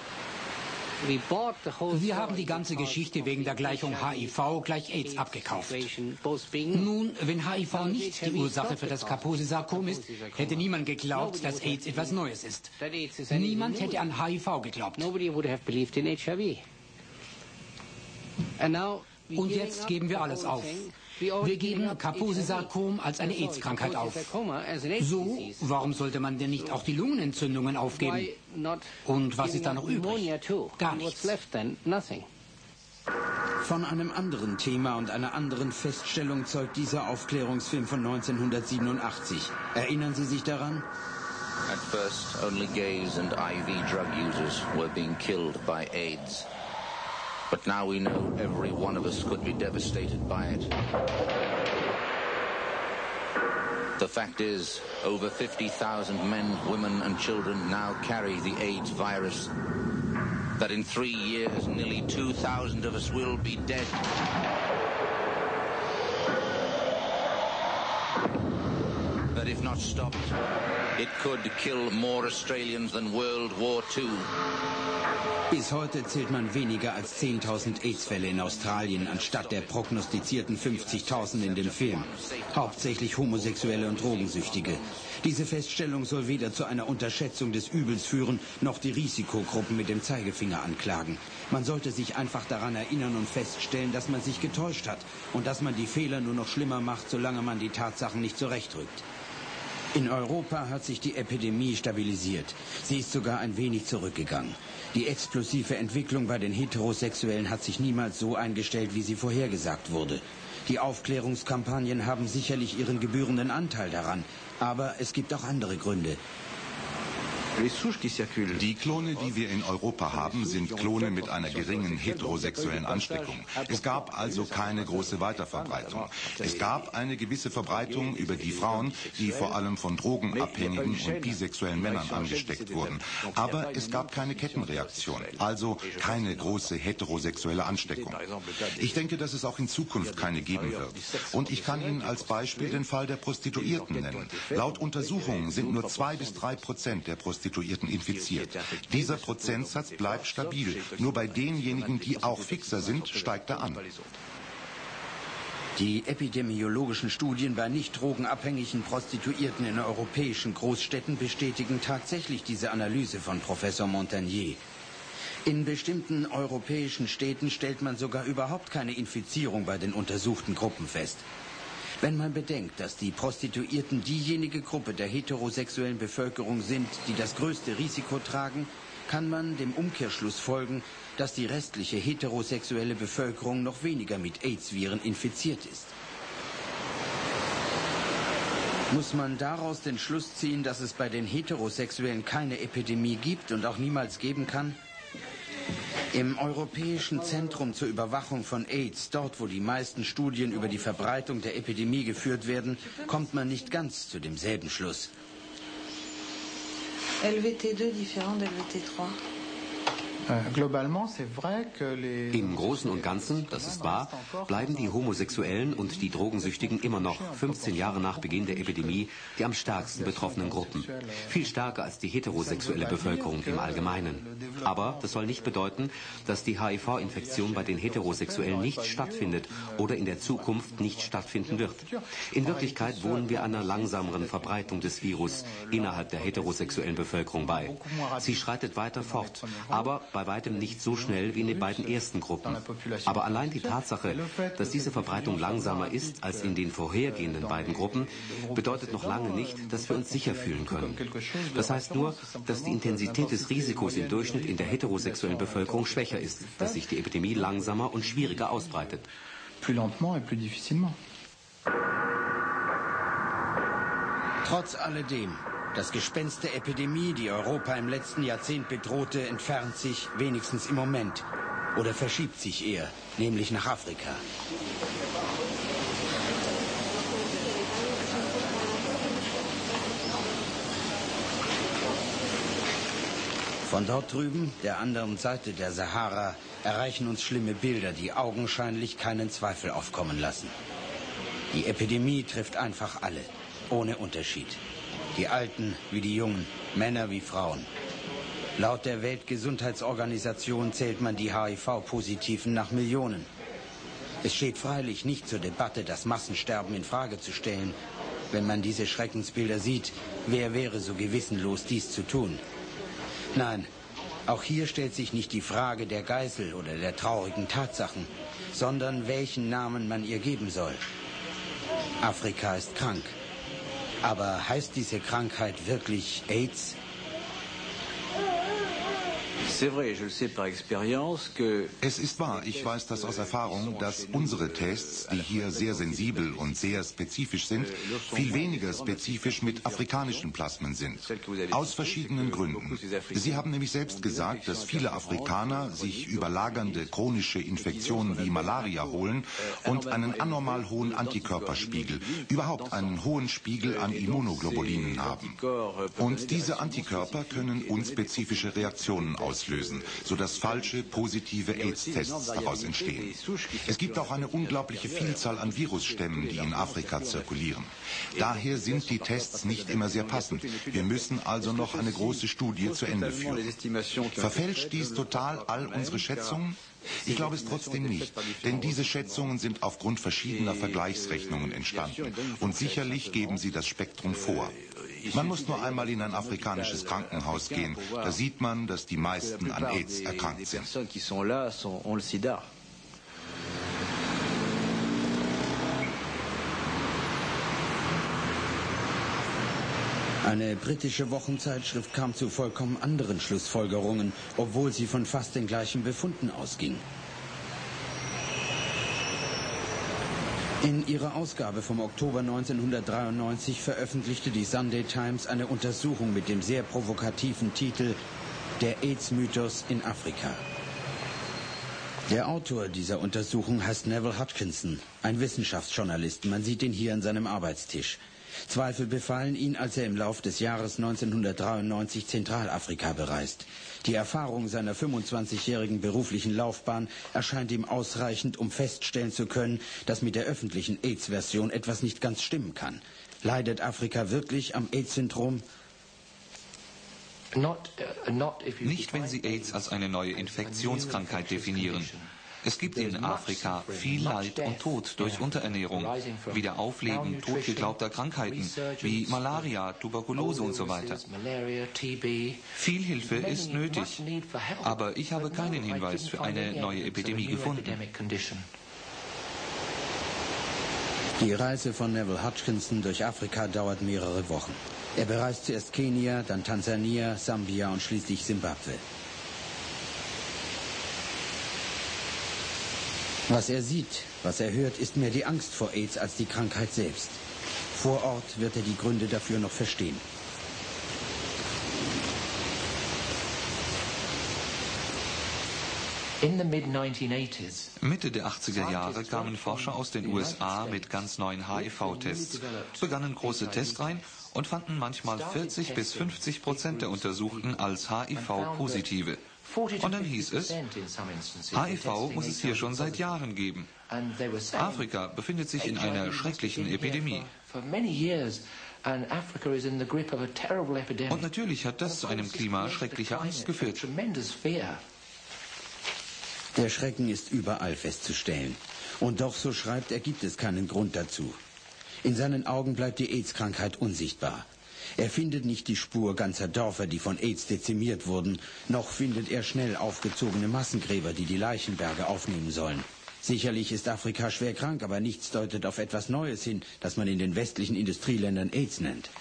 Wir haben die ganze Geschichte wegen der Gleichung H I V gleich AIDS abgekauft. Nun, wenn H I V nicht die Ursache für das Kaposi-Sarkom ist, hätte niemand geglaubt, dass AIDS etwas Neues ist. Niemand hätte an H I V geglaubt. Und jetzt geben wir alles auf. Wir geben Kaposi-Sarkom als eine AIDS-Krankheit auf. So, warum sollte man denn nicht auch die Lungenentzündungen aufgeben? Und was ist da noch übrig? Gar nichts. Von einem anderen Thema und einer anderen Feststellung zeugt dieser Aufklärungsfilm von neunzehnhundertsiebenundachtzig. Erinnern Sie sich daran? At first, only gays and I V drug users were being killed by AIDS. But now we know every one of us could be devastated by it. The fact is, over fifty thousand men, women and children now carry the AIDS virus. That in three years, nearly two thousand of us will be dead. That if not stopped, It could kill more Australians than World War Two. Bis heute zählt man weniger als zehntausend AIDS-Fälle in Australien, anstatt der prognostizierten fünfzigtausend in dem Film. Hauptsächlich Homosexuelle und Drogensüchtige. Diese Feststellung soll weder zu einer Unterschätzung des Übels führen, noch die Risikogruppen mit dem Zeigefinger anklagen. Man sollte sich einfach daran erinnern und feststellen, dass man sich getäuscht hat und dass man die Fehler nur noch schlimmer macht, solange man die Tatsachen nicht zurechtrückt. In Europa hat sich die Epidemie stabilisiert. Sie ist sogar ein wenig zurückgegangen. Die explosive Entwicklung bei den Heterosexuellen hat sich niemals so eingestellt, wie sie vorhergesagt wurde. Die Aufklärungskampagnen haben sicherlich ihren gebührenden Anteil daran, aber es gibt auch andere Gründe. Die Klone, die wir in Europa haben, sind Klone mit einer geringen heterosexuellen Ansteckung. Es gab also keine große Weiterverbreitung. Es gab eine gewisse Verbreitung über die Frauen, die vor allem von drogenabhängigen und bisexuellen Männern angesteckt wurden. Aber es gab keine Kettenreaktion, also keine große heterosexuelle Ansteckung. Ich denke, dass es auch in Zukunft keine geben wird. Und ich kann Ihnen als Beispiel den Fall der Prostituierten nennen. Laut Untersuchungen sind nur zwei bis drei Prozent der Prostituierten infiziert. Dieser Prozentsatz bleibt stabil. Nur bei denjenigen, die auch fixer sind, steigt er an. Die epidemiologischen Studien bei nicht drogenabhängigen Prostituierten in europäischen Großstädten bestätigen tatsächlich diese Analyse von Professor Montagnier. In bestimmten europäischen Städten stellt man sogar überhaupt keine Infizierung bei den untersuchten Gruppen fest. Wenn man bedenkt, dass die Prostituierten diejenige Gruppe der heterosexuellen Bevölkerung sind, die das größte Risiko tragen, kann man dem Umkehrschluss folgen, dass die restliche heterosexuelle Bevölkerung noch weniger mit AIDS-Viren infiziert ist. Muss man daraus den Schluss ziehen, dass es bei den Heterosexuellen keine Epidemie gibt und auch niemals geben kann? Im Europäischen Zentrum zur Überwachung von AIDS, dort wo die meisten Studien über die Verbreitung der Epidemie geführt werden, kommt man nicht ganz zu demselben Schluss. L V T zwei différent de L V T drei. Im Großen und Ganzen, das ist wahr, bleiben die Homosexuellen und die Drogensüchtigen immer noch, fünfzehn Jahre nach Beginn der Epidemie, die am stärksten betroffenen Gruppen. Viel stärker als die heterosexuelle Bevölkerung im Allgemeinen. Aber das soll nicht bedeuten, dass die H I V-Infektion bei den Heterosexuellen nicht stattfindet oder in der Zukunft nicht stattfinden wird. In Wirklichkeit wohnen wir einer langsameren Verbreitung des Virus innerhalb der heterosexuellen Bevölkerung bei. Sie schreitet weiter fort, aber bei weitem nicht so schnell wie in den beiden ersten Gruppen. Aber allein die Tatsache, dass diese Verbreitung langsamer ist als in den vorhergehenden beiden Gruppen, bedeutet noch lange nicht, dass wir uns sicher fühlen können. Das heißt nur, dass die Intensität des Risikos im Durchschnitt in der heterosexuellen Bevölkerung schwächer ist, dass sich die Epidemie langsamer und schwieriger ausbreitet. Trotz alledem, das Gespenst der Epidemie, die Europa im letzten Jahrzehnt bedrohte, entfernt sich, wenigstens im Moment, oder verschiebt sich eher, nämlich nach Afrika. Von dort drüben, der anderen Seite der Sahara, erreichen uns schlimme Bilder, die augenscheinlich keinen Zweifel aufkommen lassen. Die Epidemie trifft einfach alle, ohne Unterschied. Die Alten wie die Jungen, Männer wie Frauen. Laut der Weltgesundheitsorganisation zählt man die H I V-Positiven nach Millionen. Es steht freilich nicht zur Debatte, das Massensterben in Frage zu stellen. Wenn man diese Schreckensbilder sieht, wer wäre so gewissenlos, dies zu tun? Nein, auch hier stellt sich nicht die Frage der Geißel oder der traurigen Tatsachen, sondern welchen Namen man ihr geben soll. Afrika ist krank. Aber heißt diese Krankheit wirklich AIDS? Es ist wahr, ich weiß das aus Erfahrung, dass unsere Tests, die hier sehr sensibel und sehr spezifisch sind, viel weniger spezifisch mit afrikanischen Plasmen sind. Aus verschiedenen Gründen. Sie haben nämlich selbst gesagt, dass viele Afrikaner sich überlagernde chronische Infektionen wie Malaria holen und einen anormal hohen Antikörperspiegel, überhaupt einen hohen Spiegel an Immunoglobulinen haben. Und diese Antikörper können unspezifische Reaktionen auslösen. auslösen, sodass falsche, positive AIDS-Tests daraus entstehen. Es gibt auch eine unglaubliche Vielzahl an Virusstämmen, die in Afrika zirkulieren. Daher sind die Tests nicht immer sehr passend. Wir müssen also noch eine große Studie zu Ende führen. Verfälscht dies total all unsere Schätzungen? Ich glaube es trotzdem nicht, denn diese Schätzungen sind aufgrund verschiedener Vergleichsrechnungen entstanden und sicherlich geben sie das Spektrum vor. Man muss nur einmal in ein afrikanisches Krankenhaus gehen, da sieht man, dass die meisten an AIDS erkrankt sind. Eine britische Wochenzeitschrift kam zu vollkommen anderen Schlussfolgerungen, obwohl sie von fast den gleichen Befunden ausging. In ihrer Ausgabe vom Oktober neunzehnhundertdreiundneunzig veröffentlichte die Sunday Times eine Untersuchung mit dem sehr provokativen Titel »Der AIDS-Mythos in Afrika«. Der Autor dieser Untersuchung heißt Neville Hodgkinson, ein Wissenschaftsjournalist. Man sieht ihn hier an seinem Arbeitstisch. Zweifel befallen ihn, als er im Lauf des Jahres neunzehnhundertdreiundneunzig Zentralafrika bereist. Die Erfahrung seiner fünfundzwanzigjährigen beruflichen Laufbahn erscheint ihm ausreichend, um feststellen zu können, dass mit der öffentlichen AIDS-Version etwas nicht ganz stimmen kann. Leidet Afrika wirklich am AIDS-Syndrom? Nicht, wenn Sie AIDS als eine neue Infektionskrankheit definieren. Es gibt in Afrika viel Leid und Tod durch Unterernährung, Wiederaufleben totgeglaubter Krankheiten wie Malaria, Tuberkulose und so weiter. Viel Hilfe ist nötig, aber ich habe keinen Hinweis für eine neue Epidemie gefunden. Die Reise von Neville Hodgkinson durch Afrika dauert mehrere Wochen. Er bereist zuerst Kenia, dann Tansania, Sambia und schließlich Simbabwe. Was er sieht, was er hört, ist mehr die Angst vor AIDS als die Krankheit selbst. Vor Ort wird er die Gründe dafür noch verstehen. Mitte der achtziger Jahre kamen Forscher aus den U S A mit ganz neuen H I V-Tests, begannen große Testreihen und fanden manchmal vierzig bis fünfzig Prozent der Untersuchten als H I V-Positive. Und dann hieß es, H I V muss es hier schon seit Jahren geben. Afrika befindet sich in einer schrecklichen Epidemie. Und natürlich hat das zu einem Klima schrecklicher Angst geführt. Der Schrecken ist überall festzustellen. Und doch, so schreibt er, gibt es keinen Grund dazu. In seinen Augen bleibt die AIDS-Krankheit unsichtbar. Er findet nicht die Spur ganzer Dörfer, die von AIDS dezimiert wurden, noch findet er schnell aufgezogene Massengräber, die die Leichenberge aufnehmen sollen. Sicherlich ist Afrika schwer krank, aber nichts deutet auf etwas Neues hin, das man in den westlichen Industrieländern AIDS nennt.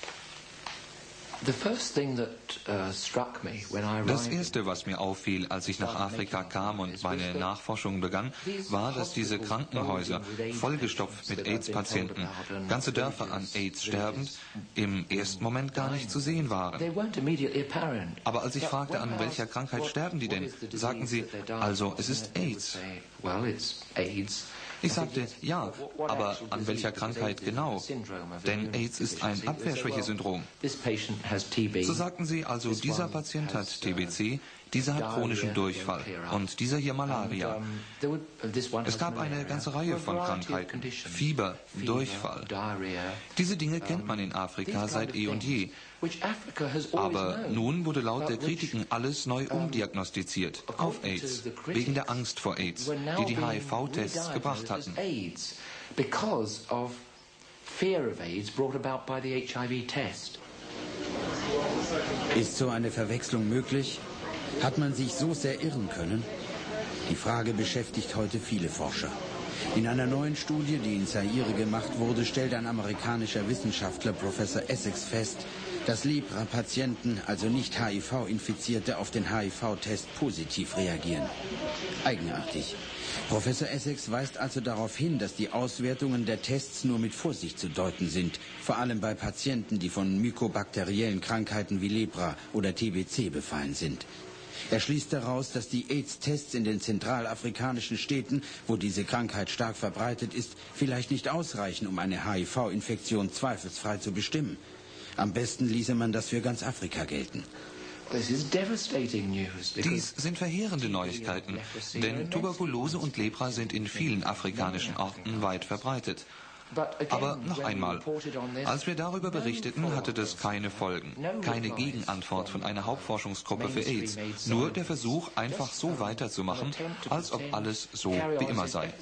Das Erste, was mir auffiel, als ich nach Afrika kam und meine Nachforschung begann, war, dass diese Krankenhäuser, vollgestopft mit AIDS-Patienten, ganze Dörfer an AIDS sterbend, im ersten Moment gar nicht zu sehen waren. Aber als ich fragte, an welcher Krankheit sterben die denn, sagten sie, also es ist AIDS. Ich sagte, ja, aber an welcher Krankheit genau? Denn AIDS ist ein Abwehrschwächesyndrom. So sagten sie, also dieser Patient hat T B C, dieser hat chronischen Durchfall und dieser hier Malaria. Es gab eine ganze Reihe von Krankheiten, Fieber, Durchfall. Diese Dinge kennt man in Afrika seit eh und je. Aber nun wurde laut der Kritiken alles neu umdiagnostiziert auf AIDS, wegen der Angst vor AIDS, die die H I V-Tests gebracht hatten. Ist so eine Verwechslung möglich? Hat man sich so sehr irren können? Die Frage beschäftigt heute viele Forscher. In einer neuen Studie, die in Zaire gemacht wurde, stellt ein amerikanischer Wissenschaftler, Professor Essex, fest, dass Lepra-Patienten, also nicht H I V-Infizierte, auf den H I V-Test positiv reagieren. Eigenartig. Professor Essex weist also darauf hin, dass die Auswertungen der Tests nur mit Vorsicht zu deuten sind, vor allem bei Patienten, die von mykobakteriellen Krankheiten wie Lepra oder T B C befallen sind. Er schließt daraus, dass die AIDS-Tests in den zentralafrikanischen Städten, wo diese Krankheit stark verbreitet ist, vielleicht nicht ausreichen, um eine H I V-Infektion zweifelsfrei zu bestimmen. Am besten ließe man das für ganz Afrika gelten. Dies sind verheerende Neuigkeiten, denn Tuberkulose und Lepra sind in vielen afrikanischen Orten weit verbreitet. Aber noch einmal, als wir darüber berichteten, hatte das keine Folgen, keine Gegenantwort von einer Hauptforschungsgruppe für AIDS, nur der Versuch, einfach so weiterzumachen, als ob alles so wie immer sei.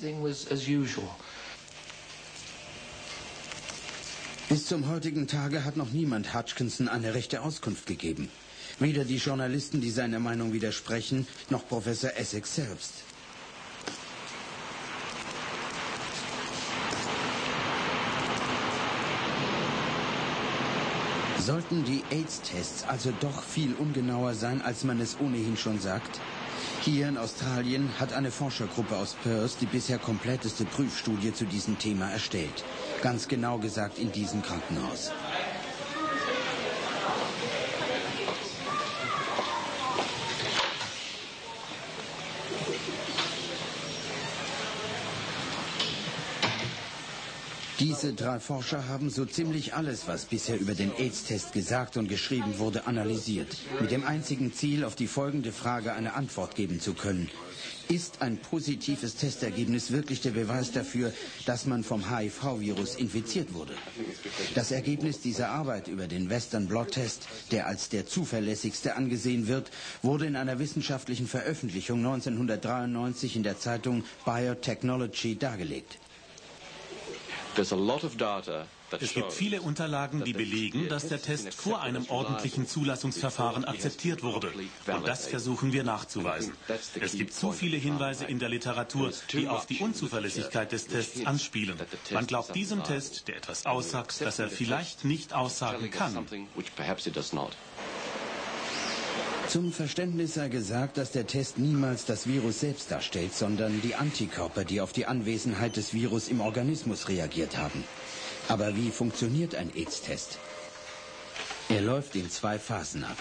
Bis zum heutigen Tage hat noch niemand Hutchinson eine rechte Auskunft gegeben. Weder die Journalisten, die seiner Meinung widersprechen, noch Professor Essex selbst. Sollten die AIDS-Tests also doch viel ungenauer sein, als man es ohnehin schon sagt? Hier in Australien hat eine Forschergruppe aus Perth die bisher kompletteste Prüfstudie zu diesem Thema erstellt. Ganz genau gesagt in diesem Krankenhaus. Diese drei Forscher haben so ziemlich alles, was bisher über den AIDS-Test gesagt und geschrieben wurde, analysiert. Mit dem einzigen Ziel, auf die folgende Frage eine Antwort geben zu können. Ist ein positives Testergebnis wirklich der Beweis dafür, dass man vom H I V-Virus infiziert wurde? Das Ergebnis dieser Arbeit über den Western Blot-Test, der als der zuverlässigste angesehen wird, wurde in einer wissenschaftlichen Veröffentlichung neunzehnhundertdreiundneunzig in der Zeitung Biotechnology dargelegt. Es gibt viele Unterlagen, die belegen, dass der Test vor einem ordentlichen Zulassungsverfahren akzeptiert wurde. Und das versuchen wir nachzuweisen. Es gibt zu viele Hinweise in der Literatur, die auf die Unzuverlässigkeit des Tests anspielen. Man glaubt diesem Test, der etwas aussagt, das er vielleicht nicht aussagen kann. Zum Verständnis sei gesagt, dass der Test niemals das Virus selbst darstellt, sondern die Antikörper, die auf die Anwesenheit des Virus im Organismus reagiert haben. Aber wie funktioniert ein AIDS-Test? Er läuft in zwei Phasen ab.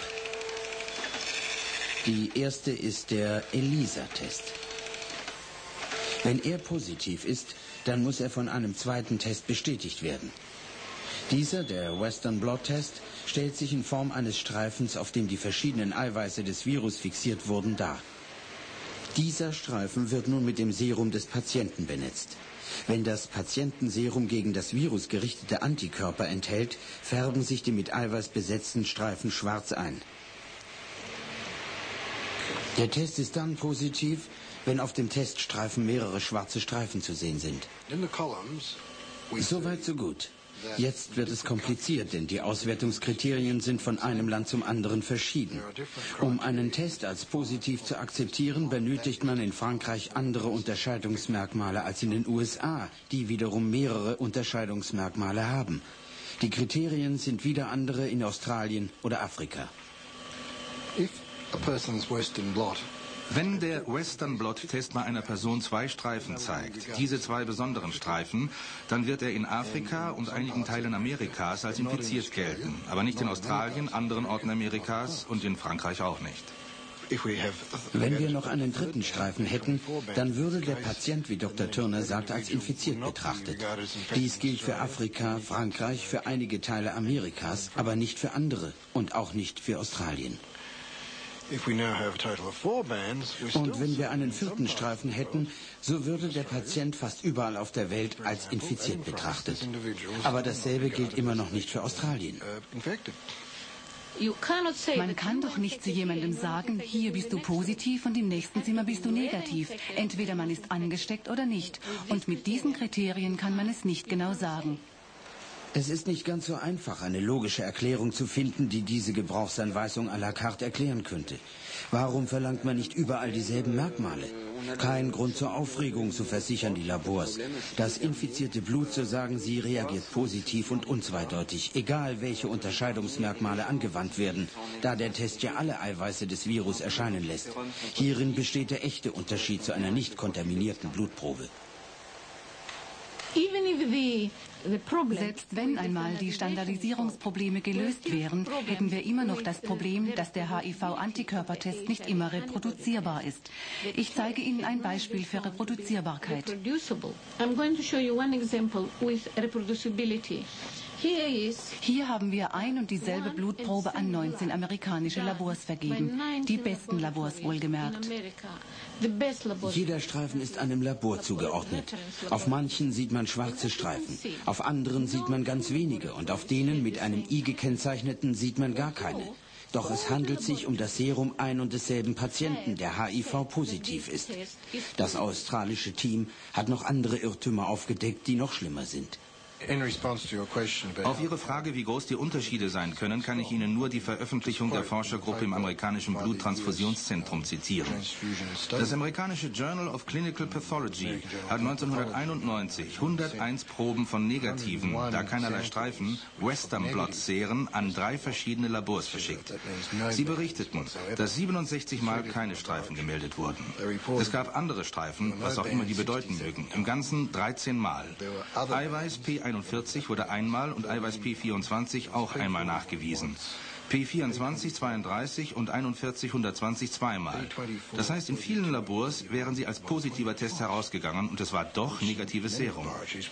Die erste ist der ELISA-Test. Wenn er positiv ist, dann muss er von einem zweiten Test bestätigt werden. Dieser, der Western Blot-Test, stellt sich in Form eines Streifens, auf dem die verschiedenen Eiweiße des Virus fixiert wurden, dar. Dieser Streifen wird nun mit dem Serum des Patienten benetzt. Wenn das Patientenserum gegen das Virus gerichtete Antikörper enthält, färben sich die mit Eiweiß besetzten Streifen schwarz ein. Der Test ist dann positiv, wenn auf dem Teststreifen mehrere schwarze Streifen zu sehen sind. Soweit so gut. Jetzt wird es kompliziert, denn die Auswertungskriterien sind von einem Land zum anderen verschieden. Um einen Test als positiv zu akzeptieren, benötigt man in Frankreich andere Unterscheidungsmerkmale als in den U S A, die wiederum mehrere Unterscheidungsmerkmale haben. Die Kriterien sind wieder andere in Australien oder Afrika. If a person's Western blot Wenn der Western Blot-Test bei einer Person zwei Streifen zeigt, diese zwei besonderen Streifen, dann wird er in Afrika und einigen Teilen Amerikas als infiziert gelten, aber nicht in Australien, anderen Orten Amerikas und in Frankreich auch nicht. Wenn wir noch einen dritten Streifen hätten, dann würde der Patient, wie Doktor Turner sagt, als infiziert betrachtet. Dies gilt für Afrika, Frankreich, für einige Teile Amerikas, aber nicht für andere und auch nicht für Australien. Und wenn wir einen vierten Streifen hätten, so würde der Patient fast überall auf der Welt als infiziert betrachtet. Aber dasselbe gilt immer noch nicht für Australien. Man kann doch nicht zu jemandem sagen, hier bist du positiv und im nächsten Zimmer bist du negativ. Entweder man ist angesteckt oder nicht. Und mit diesen Kriterien kann man es nicht genau sagen. Es ist nicht ganz so einfach, eine logische Erklärung zu finden, die diese Gebrauchsanweisung à la carte erklären könnte. Warum verlangt man nicht überall dieselben Merkmale? Kein Grund zur Aufregung, so versichern die Labors. Das infizierte Blut, so sagen sie, reagiert positiv und unzweideutig, egal welche Unterscheidungsmerkmale angewandt werden, da der Test ja alle Eiweiße des Virus erscheinen lässt. Hierin besteht der echte Unterschied zu einer nicht kontaminierten Blutprobe. Selbst wenn einmal die Standardisierungsprobleme gelöst wären, hätten wir immer noch das Problem, dass der H I V-Antikörpertest nicht immer reproduzierbar ist. Ich zeige Ihnen ein Beispiel für Reproduzierbarkeit. Hier haben wir ein und dieselbe Blutprobe an neunzehn amerikanische Labors vergeben. Die besten Labors wohlgemerkt. Jeder Streifen ist einem Labor zugeordnet. Auf manchen sieht man schwarze Streifen, auf anderen sieht man ganz wenige und auf denen mit einem I gekennzeichneten sieht man gar keine. Doch es handelt sich um das Serum ein und desselben Patienten, der H I V-positiv ist. Das australische Team hat noch andere Irrtümer aufgedeckt, die noch schlimmer sind. Auf Ihre Frage, wie groß die Unterschiede sein können, kann ich Ihnen nur die Veröffentlichung der Forschergruppe im amerikanischen Bluttransfusionszentrum zitieren. Das amerikanische Journal of Clinical Pathology hat neunzehnhunderteinundneunzig hunderteins Proben von negativen, da keinerlei Streifen, Western Blot-Seren an drei verschiedene Labors verschickt. Sie berichteten, dass siebenundsechzig Mal keine Streifen gemeldet wurden. Es gab andere Streifen, was auch immer die bedeuten mögen, im Ganzen dreizehn Mal. Eiweiß P einundvierzig wurde einmal und Eiweiß P vierundzwanzig auch einmal nachgewiesen. P vierundzwanzig zweiunddreißig und einundvierzig hundertzwanzig zweimal. Das heißt, in vielen Labors wären sie als positiver Test herausgegangen und es war doch negatives Serum.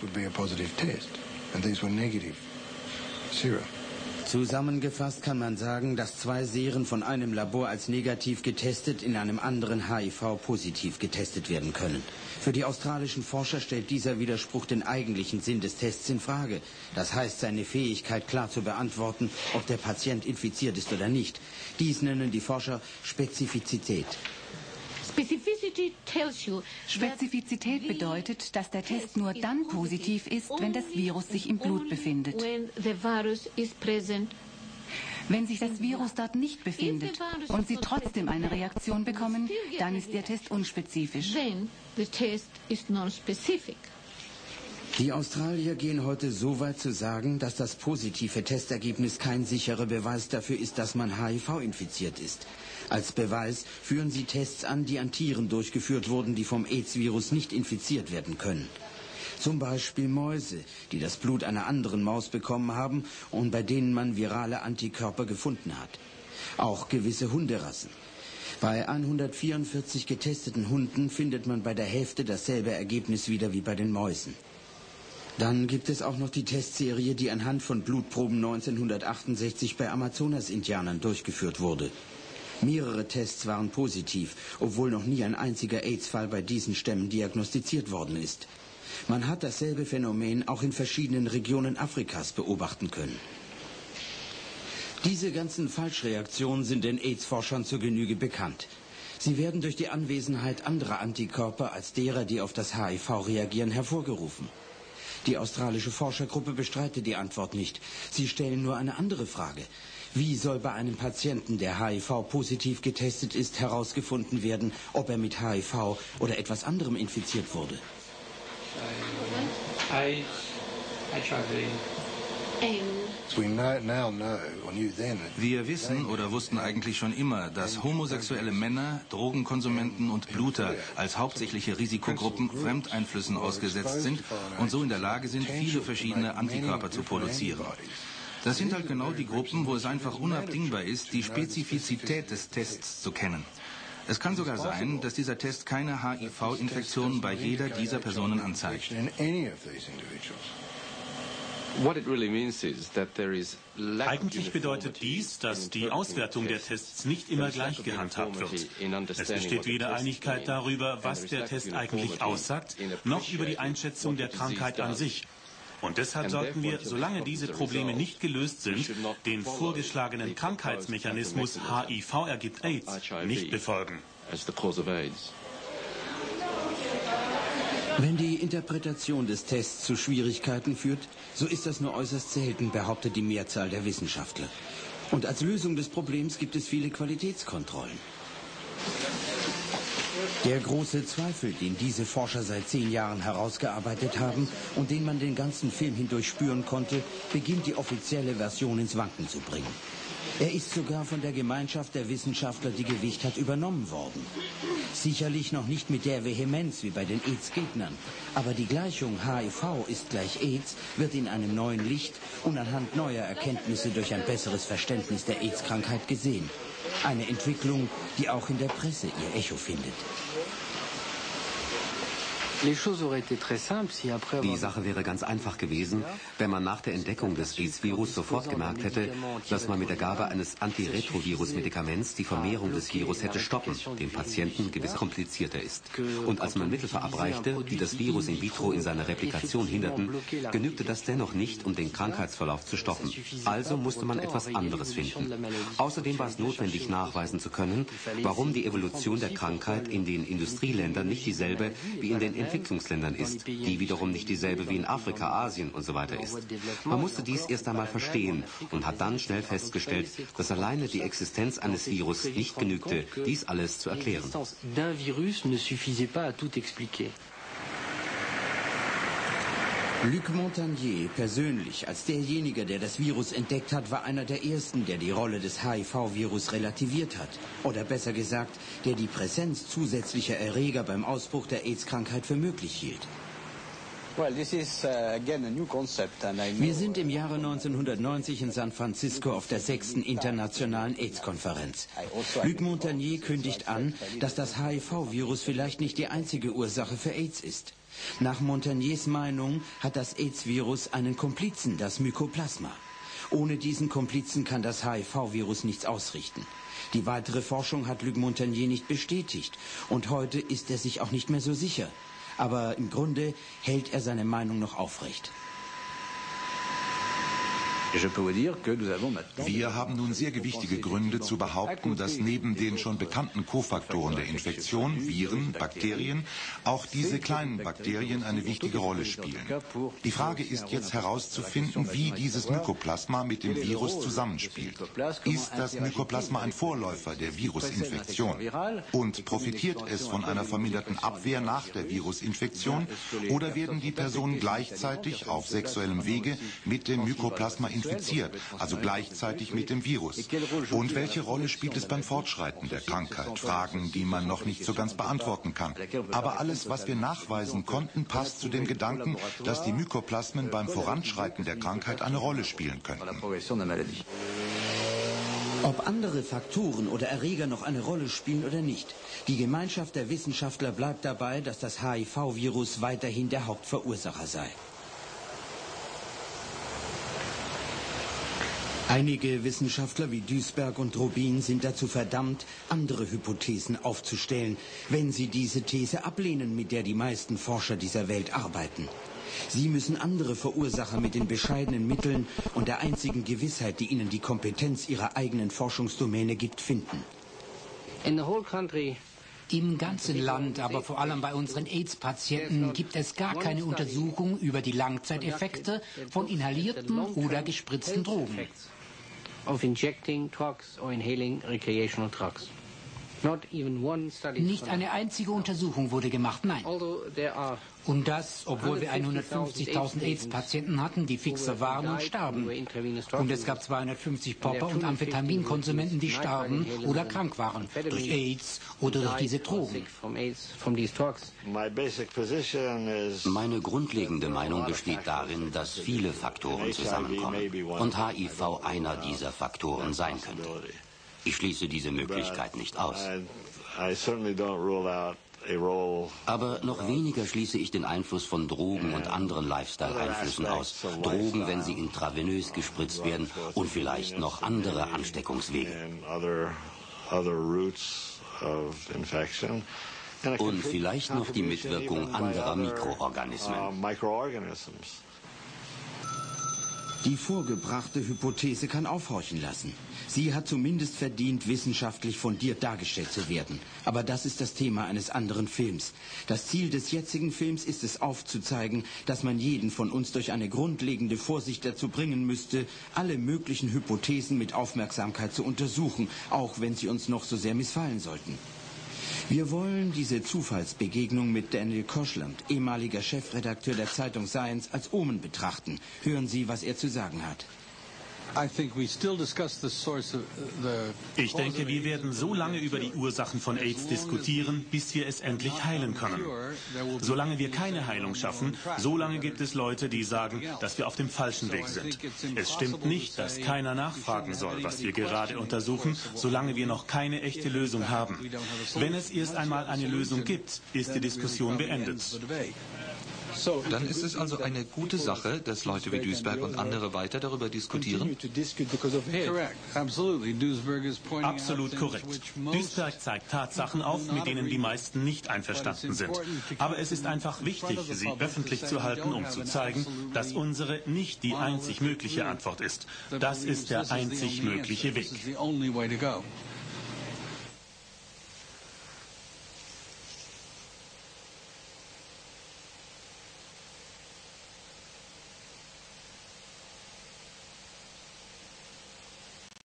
Zusammengefasst kann man sagen, dass zwei Seren von einem Labor als negativ getestet in einem anderen H I V-positiv getestet werden können. Für die australischen Forscher stellt dieser Widerspruch den eigentlichen Sinn des Tests in Frage. Das heißt, seine Fähigkeit klar zu beantworten, ob der Patient infiziert ist oder nicht. Dies nennen die Forscher Spezifizität. Spezifizität bedeutet, dass der Test nur dann positiv ist, wenn das Virus sich im Blut befindet. Wenn sich das Virus dort nicht befindet und Sie trotzdem eine Reaktion bekommen, dann ist der Test unspezifisch. Die Australier gehen heute so weit zu sagen, dass das positive Testergebnis kein sicherer Beweis dafür ist, dass man H I V infiziert ist. Als Beweis führen sie Tests an, die an Tieren durchgeführt wurden, die vom AIDS-Virus nicht infiziert werden können. Zum Beispiel Mäuse, die das Blut einer anderen Maus bekommen haben und bei denen man virale Antikörper gefunden hat. Auch gewisse Hunderassen. Bei hundertvierundvierzig getesteten Hunden findet man bei der Hälfte dasselbe Ergebnis wieder wie bei den Mäusen. Dann gibt es auch noch die Testserie, die anhand von Blutproben neunzehnhundertachtundsechzig bei Amazonas-Indianern durchgeführt wurde. Mehrere Tests waren positiv, obwohl noch nie ein einziger AIDS-Fall bei diesen Stämmen diagnostiziert worden ist. Man hat dasselbe Phänomen auch in verschiedenen Regionen Afrikas beobachten können. Diese ganzen Falschreaktionen sind den AIDS-Forschern zur Genüge bekannt. Sie werden durch die Anwesenheit anderer Antikörper als derer, die auf das H I V reagieren, hervorgerufen. Die australische Forschergruppe bestreitet die Antwort nicht. Sie stellen nur eine andere Frage. Wie soll bei einem Patienten, der H I V-positiv getestet ist, herausgefunden werden, ob er mit H I V oder etwas anderem infiziert wurde? Wir wissen oder wussten eigentlich schon immer, dass homosexuelle Männer, Drogenkonsumenten und Bluter als hauptsächliche Risikogruppen Fremdeinflüssen ausgesetzt sind und so in der Lage sind, viele verschiedene Antikörper zu produzieren. Das sind halt genau die Gruppen, wo es einfach unabdingbar ist, die Spezifizität des Tests zu kennen. Es kann sogar sein, dass dieser Test keine H I V-Infektion bei jeder dieser Personen anzeigt. Eigentlich bedeutet dies, dass die Auswertung der Tests nicht immer gleich gehandhabt wird. Es besteht weder Einigkeit darüber, was der Test eigentlich aussagt, noch über die Einschätzung der Krankheit an sich. Und deshalb sollten wir, solange diese Probleme nicht gelöst sind, den vorgeschlagenen Krankheitsmechanismus H I V ergibt AIDS nicht befolgen. Wenn die Interpretation des Tests zu Schwierigkeiten führt, so ist das nur äußerst selten, behauptet die Mehrzahl der Wissenschaftler. Und als Lösung des Problems gibt es viele Qualitätskontrollen. Der große Zweifel, den diese Forscher seit zehn Jahren herausgearbeitet haben und den man den ganzen Film hindurch spüren konnte, beginnt die offizielle Version ins Wanken zu bringen. Er ist sogar von der Gemeinschaft der Wissenschaftler, die Gewicht hat, übernommen worden. Sicherlich noch nicht mit der Vehemenz wie bei den AIDS-Gegnern. Aber die Gleichung H I V ist gleich AIDS wird in einem neuen Licht und anhand neuer Erkenntnisse durch ein besseres Verständnis der AIDS-Krankheit gesehen. Eine Entwicklung, die auch in der Presse ihr Echo findet. Die Sache wäre ganz einfach gewesen, wenn man nach der Entdeckung des AIDS-Virus sofort gemerkt hätte, dass man mit der Gabe eines Antiretrovirus-Medikaments die Vermehrung des Virus hätte stoppen, dem Patienten gewiss komplizierter ist. Und als man Mittel verabreichte, die das Virus in vitro in seiner Replikation hinderten, genügte das dennoch nicht, um den Krankheitsverlauf zu stoppen. Also musste man etwas anderes finden. Außerdem war es notwendig, nachweisen zu können, warum die Evolution der Krankheit in den Industrieländern nicht dieselbe wie in den Entwicklungsländern ist, die wiederum nicht dieselbe wie in Afrika, Asien und so weiter ist. Man musste dies erst einmal verstehen und hat dann schnell festgestellt, dass alleine die Existenz eines Virus nicht genügte, dies alles zu erklären. Luc Montagnier persönlich, als derjenige, der das Virus entdeckt hat, war einer der ersten, der die Rolle des H I V-Virus relativiert hat. Oder besser gesagt, der die Präsenz zusätzlicher Erreger beim Ausbruch der AIDS-Krankheit für möglich hielt. Wir sind im Jahre neunzehnhundertneunzig in San Francisco auf der sechsten internationalen AIDS-Konferenz. Luc Montagnier kündigt an, dass das H I V-Virus vielleicht nicht die einzige Ursache für AIDS ist. Nach Montagniers Meinung hat das AIDS-Virus einen Komplizen, das Mycoplasma. Ohne diesen Komplizen kann das H I V-Virus nichts ausrichten. Die weitere Forschung hat Luc Montagnier nicht bestätigt und heute ist er sich auch nicht mehr so sicher. Aber im Grunde hält er seine Meinung noch aufrecht. Wir haben nun sehr gewichtige Gründe zu behaupten, dass neben den schon bekannten Kofaktoren der Infektion, Viren, Bakterien, auch diese kleinen Bakterien eine wichtige Rolle spielen. Die Frage ist jetzt herauszufinden, wie dieses Mykoplasma mit dem Virus zusammenspielt. Ist das Mykoplasma ein Vorläufer der Virusinfektion? Und profitiert es von einer verminderten Abwehr nach der Virusinfektion? Oder werden die Personen gleichzeitig auf sexuellem Wege mit dem Mykoplasma infiziert? Also gleichzeitig mit dem Virus. Und welche Rolle spielt es beim Fortschreiten der Krankheit? Fragen, die man noch nicht so ganz beantworten kann. Aber alles, was wir nachweisen konnten, passt zu dem Gedanken, dass die Mykoplasmen beim Voranschreiten der Krankheit eine Rolle spielen könnten. Ob andere Faktoren oder Erreger noch eine Rolle spielen oder nicht, die Gemeinschaft der Wissenschaftler bleibt dabei, dass das H I V-Virus weiterhin der Hauptverursacher sei. Einige Wissenschaftler wie Duisberg und Rubin sind dazu verdammt, andere Hypothesen aufzustellen, wenn sie diese These ablehnen, mit der die meisten Forscher dieser Welt arbeiten. Sie müssen andere Verursacher mit den bescheidenen Mitteln und der einzigen Gewissheit, die ihnen die Kompetenz ihrer eigenen Forschungsdomäne gibt, finden. Im ganzen Land, aber vor allem bei unseren AIDS-Patienten, gibt es gar keine Untersuchung über die Langzeiteffekte von inhalierten oder gespritzten Drogen. Nicht eine einzige Untersuchung wurde gemacht, nein. Und das, obwohl wir hundertfünfzigtausend AIDS-Patienten hatten, die fixer waren und starben. Und es gab zweihundertfünfzig Popper- und Amphetaminkonsumenten, die starben oder krank waren, durch AIDS oder durch diese Drogen. Meine grundlegende Meinung besteht darin, dass viele Faktoren zusammenkommen und H I V einer dieser Faktoren sein könnte. Ich schließe diese Möglichkeit nicht aus. Aber noch weniger schließe ich den Einfluss von Drogen und anderen Lifestyle-Einflüssen aus. Drogen, wenn sie intravenös gespritzt werden, und vielleicht noch andere Ansteckungswege. Und vielleicht noch die Mitwirkung anderer Mikroorganismen. Die vorgebrachte Hypothese kann aufhorchen lassen. Sie hat zumindest verdient, wissenschaftlich fundiert dargestellt zu werden. Aber das ist das Thema eines anderen Films. Das Ziel des jetzigen Films ist es aufzuzeigen, dass man jeden von uns durch eine grundlegende Vorsicht dazu bringen müsste, alle möglichen Hypothesen mit Aufmerksamkeit zu untersuchen, auch wenn sie uns noch so sehr missfallen sollten. Wir wollen diese Zufallsbegegnung mit Daniel Koshland, ehemaliger Chefredakteur der Zeitung Science, als Omen betrachten. Hören Sie, was er zu sagen hat. Ich denke, wir werden so lange über die Ursachen von AIDS diskutieren, bis wir es endlich heilen können. Solange wir keine Heilung schaffen, solange gibt es Leute, die sagen, dass wir auf dem falschen Weg sind. Es stimmt nicht, dass keiner nachfragen soll, was wir gerade untersuchen, solange wir noch keine echte Lösung haben. Wenn es erst einmal eine Lösung gibt, ist die Diskussion beendet. Dann ist es also eine gute Sache, dass Leute wie Duisberg und andere weiter darüber diskutieren? Absolut korrekt. Duisberg zeigt Tatsachen auf, mit denen die meisten nicht einverstanden sind. Aber es ist einfach wichtig, sie öffentlich zu halten, um zu zeigen, dass unsere nicht die einzig mögliche Antwort ist. Das ist der einzig mögliche Weg.